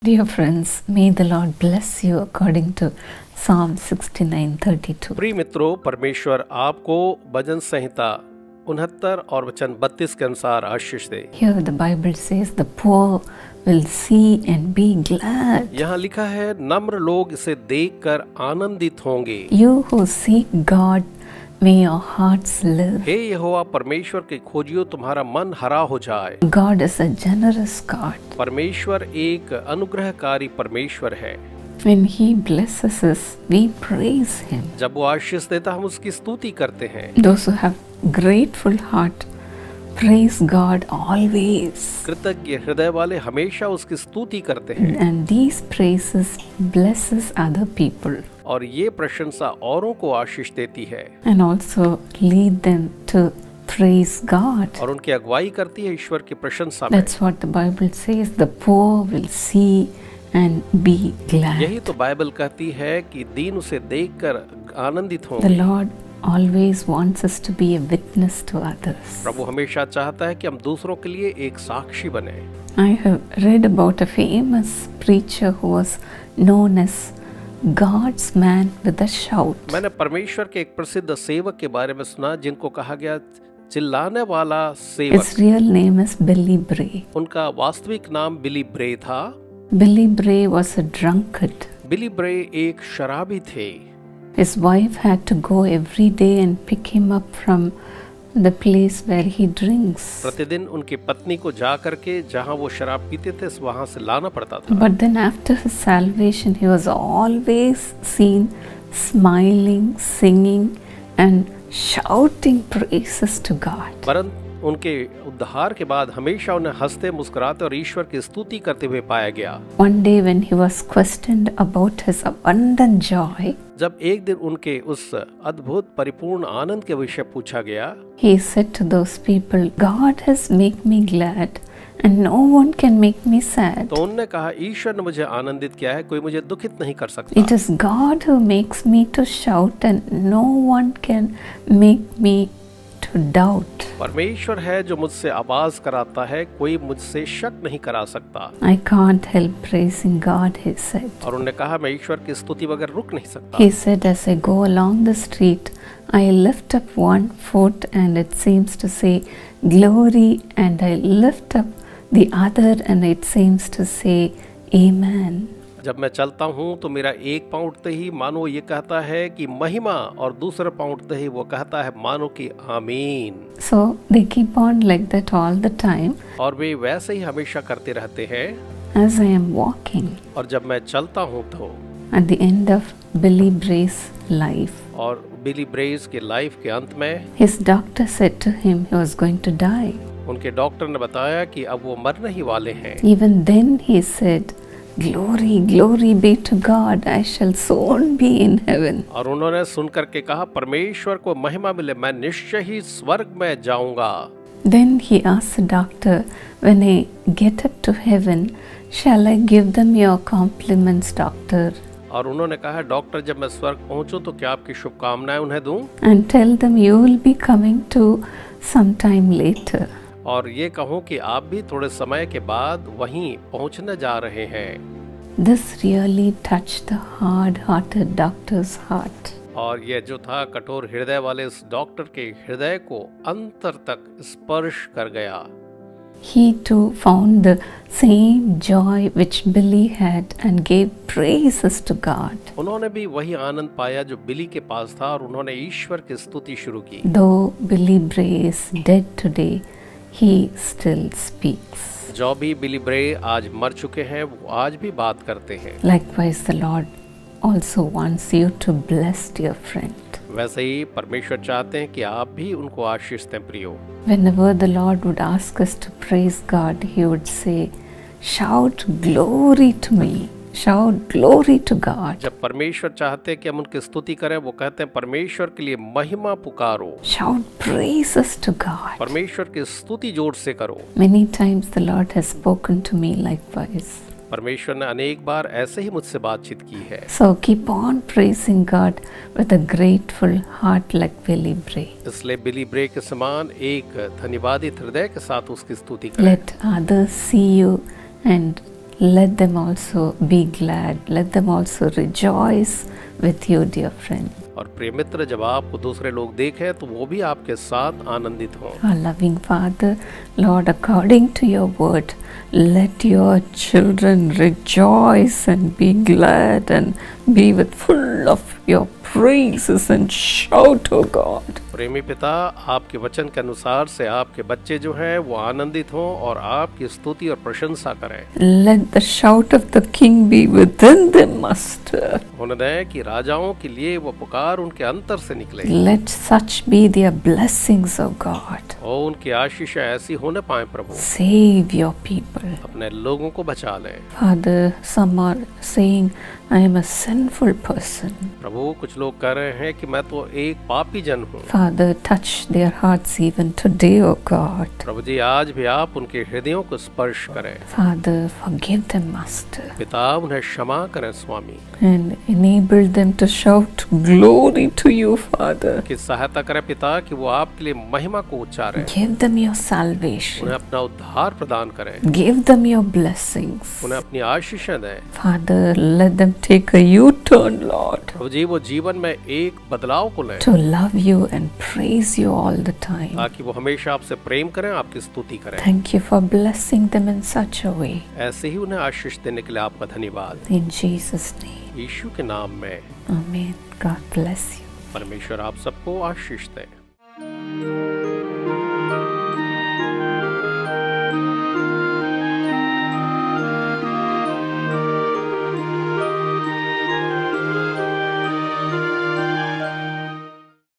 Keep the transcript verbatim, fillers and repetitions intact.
Dear friends, may the Lord bless you according to Psalm sixty-nine thirty-two. प्रिय मित्रों, परमेश्वर आपको भजन संहिता उनहत्तर और वचन बत्तीस के अनुसार आशीष दे। Here the Bible says the poor will see and be glad. यहाँ लिखा है, नम्र लोग इसे देखकर आनंदित होंगे। You who seek God, may your hearts live. हे यहोवा परमेश्वर के खोजियो, तुम्हारा मन हरा हो जाए। God is a generous God. परमेश्वर एक अनुग्रहकारी परमेश्वर है। When He blesses us, we praise Him. जब वो आशीष देता हम उसकी स्तुति करते हैं। Those who have grateful heart praise God always. कृतज्ञ हृदय वाले हमेशा उसकी स्तुति करते हैं। And these praises blesses other people और ये प्रशंसा औरों को आशीष देती है and also lead them to praise God. और उनकी अगुवाई करती है ईश्वर की प्रशंसा में। That's what the Bible says. The poor will see and be glad. यही तो बाइबल कहती है कि दीन उसे देखकर आनंदित The होंगे। Lord always wants us to be a witness to others. प्रभु हमेशा चाहता है कि हम दूसरों के लिए एक साक्षी बने। I have read about a famous preacher who was known as God's man with a shout. मैंने परमेश्वर के एक प्रसिद्ध सेवक के बारे में सुना जिनको कहा गया चिल्लाने वाला सेवक। His real name is Billy Bray. उनका वास्तविक नाम बिली ब्रे था। Billy Bray was a drunkard. बिली ब्रे एक शराबी थे। His wife had to go every day and pick him up from the place where he drinks. प्रतिदिन उनकी पत्नी को जा करके जहाँ वो शराब पीते थे वहाँ से लाना पड़ता था। But then after his salvation, he was always seen smiling, singing and shouting praises to God. परंतु उनके उद्धार के बाद हमेशा उन्हें हंसते मुस्कुराते और ईश्वर की स्तुति करते हुए पाया गया। One day when he was questioned about his abundant joy, जब एक दिन उनके उस अद्भुत परिपूर्ण आनंद के विषय पूछा गया, he said to those people, God has made me glad and no one can make me sad. तो उन्होंने कहा, ईश्वर ने मुझे आनंदित किया है, कोई मुझे दुखित नहीं कर सकता। It is God who makes me to shout and no one can make me to doubt. परमेश्वर है जो मुझसे आवाज कराता है, कोई मुझसे शक नहीं करा सकता। I can't help praising God, he said. और उन्होंने कहा, मैं ईश्वर की स्तुति बगैर रुक नहीं सकता। He said, as I go along the street, I lift up one foot and it seems to say glory, and I lift up the other and it seems to say amen. जब मैं चलता हूँ तो मेरा एक पाँव उठते ही मानो ये कहता है कि महिमा, और दूसरा पाँव उठते ही वो कहता है मानो कि आमीन। So they keep on like that all the time. और वे वैसे ही हमेशा करते रहते हैं। As I am walking, और जब मैं चलता हूँ तो at the end of Billy Bray's life, और बिली ब्रेस के लाइफ के अंत में his doctor said to him he was going to die. उनके डॉक्टर ने बताया कि अब वो मरने ही वाले हैं। Even then he said, Glory, glory be to God, I shall soon be in heaven. और उन्होंने सुन करके कहा, परमेश्वर को महिमा मिले, मैं निश्चय ही स्वर्ग में जाऊंगा। Then he asked the doctor, when I get up to heaven, shall I give them your compliments, doctor? और उन्होंने कहा, डॉक्टर जब मैं स्वर्ग पहुंचूं तो क्या आपकी शुभकामनाएं उन्हें दूं? And tell them you will be coming to some time later. और ये कहूं कि आप भी थोड़े समय के बाद वहीं पहुंचने जा रहे हैं। This really touched the hard-hearted doctor's heart. और ये जो था कठोर हृदय वाले इस डॉक्टर के हृदय को अंतर तक स्पर्श कर गया। He too found the same joy which Billy had and gave praises to God. उन्होंने भी वही आनंद पाया जो बिली के पास था और उन्होंने ईश्वर की स्तुति शुरू की। Though Billy Bray is dead today, he still speaks. जो भी बिली ब्रे आज मर चुके हैं वो आज भी बात करते हैं। Likewise, the Lord also wants you to bless your friend. वैसे ही परमेश्वर चाहते हैं कि आप भी उनको आशीष दें प्रियो। Whenever the Lord would ask us to praise God, He would say, shout glory to me. Shout glory to God. जब परमेश्वर चाहते हैं कि हम उनकी स्तुति करें, वो कहते हैं परमेश्वर के लिए महिमा पुकारो। Shout praises to God. परमेश्वर की स्तुति जोर से करो। Many times the Lord has spoken to me likewise. परमेश्वर ने अनेक बार ऐसे ही मुझसे बातचीत की है। So keep on praising God with a grateful heart like Billy Bray. इसलिए बिली ब्रे के समान एक धन्यवादित हृदय के साथ उसकी स्तुति करें। Let others see you and let them also be glad. Let them also rejoice with you, dear friend. और प्रिय मित्र, जब आपको दूसरे लोग देखें तो वो भी आपके साथ आनंदित हों। Our loving Father, Lord, according to your word, let your children rejoice and be glad and be with full of your praises and shout, O God. प्रेमी पिता, आपके वचन के अनुसार से आपके बच्चे जो हैं वो आनंदित हों और आपकी स्तुति और प्रशंसा करें। Let the shout of the King be within them, Master. होने दें कि राजाओं के लिए वो पुकार उनके अंतर से निकले। Let such be their blessings, O God. और उनकी आशीषें ऐसी होने पाए प्रभु। Save your people. अपने लोगों को बचा लें। Father, some are saying, I am a sinful person. प्रभु, कुछ लोग कह रहे हैं कि मैं तो एक पापी जन हूँ। Father, touch their hearts even today, O God. प्रभु जी, आज भी आप उनके हृदयों को स्पर्श करें। Father, forgive them, Master, पिता, उन्हें क्षमा करें स्वामी। and enable them to shout glory to you, Father. कि सहायता करें पिता कि वो आपके लिए महिमा को उच्चारें। Give them your salvation. उन्हें अपना उद्धार प्रदान करें। Give them your blessings. उन्हें अपनी आशीषें दें। Father, let them take a U-turn, Lord, प्रभु जी, वो जीवन में एक बदलाव को लें to love you and praise you all the time. ताकि वो हमेशा आपसे प्रेम करें, आपकी स्तुति करें। Thank you for blessing them in such a way. ऐसे ही उन्हें आशीष देने के लिए आपका धन्यवाद। In Jesus' name. यीशु के नाम में Amen. God bless you. परमेश्वर आप सबको आशीष दे।